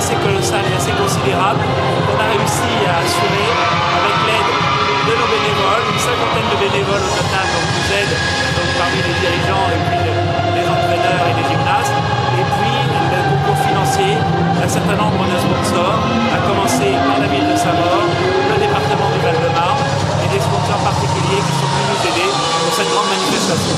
assez colossal et assez considérable qu'on a réussi à assurer avec l'aide de nos bénévoles, une cinquantaine de bénévoles au total nous aident, donc parmi les dirigeants et puis les entraîneurs et les gymnastes, et puis le concours financier d'un certain nombre de sponsors, à commencer par la ville de Saint-Maur, le département du Val-de-Marne et des sponsors particuliers qui sont venus nous aider pour cette grande manifestation.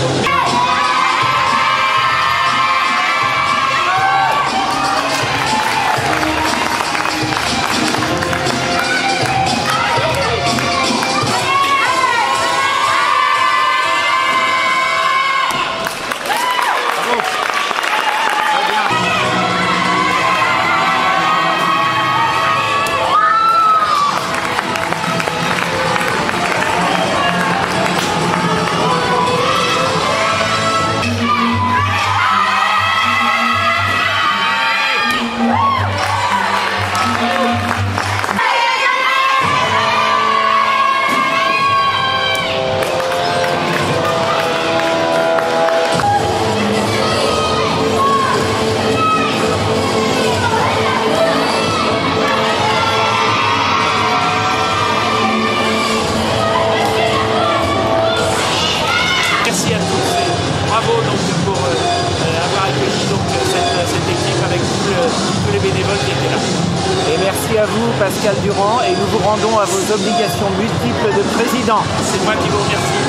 Merci à tous et bravo donc pour avoir accueilli donc cette équipe avec tous les bénévoles qui étaient là. Et merci à vous Pascal Durand et nous vous rendons à vos obligations multiples de président. C'est moi qui vous remercie.